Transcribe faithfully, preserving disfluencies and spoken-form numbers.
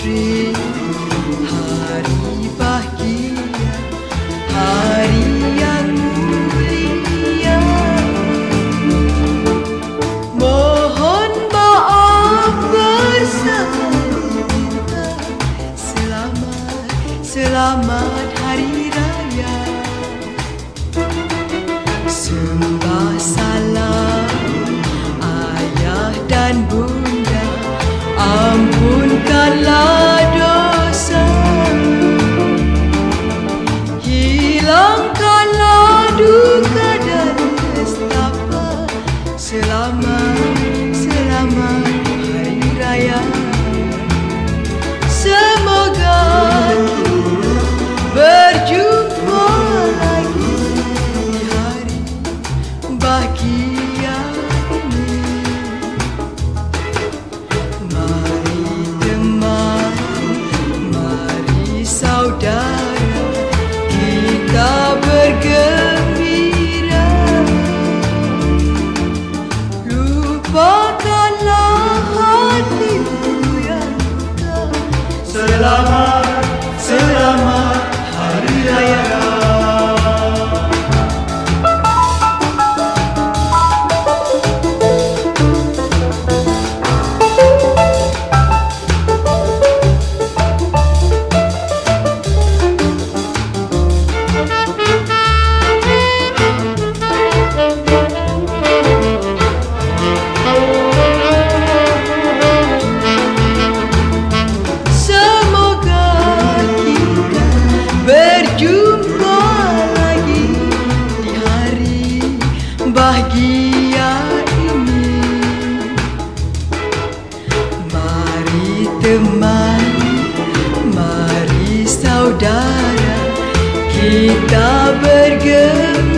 Fitri, hari bahagia, hari yang mulia. Mohon maaf bersama, selamat, selamat hari raya. Sembah salam ayah dan bunda, ampunkanlah dosa, hilangkanlah duka dan nestapa. Selamat, selamat hari raya. Semoga kita berjumpa lagi di hari bahagia ini. Mari teman, mari saudara, kita bergembira. Lupakanlah hatimu yang luka. Selamat, selamat hari raya. Berjumpa lagi di hari bahagia ini. Mari teman, mari saudara, kita bergembira.